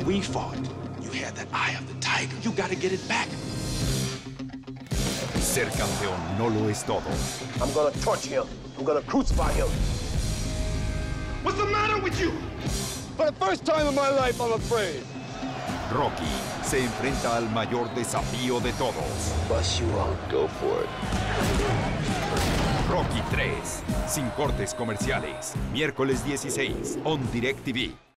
we fought, you had that eye of the tiger. You gotta get it back. Ser campeón no lo es todo. I'm gonna torture him. I'm gonna crucify him. What's the matter with you? For the first time in my life, I'm afraid. Rocky se enfrenta al mayor desafío de todos. Bust you out. Go for it. Rocky 3, sin cortes comerciales. Miércoles 16, on DirecTV.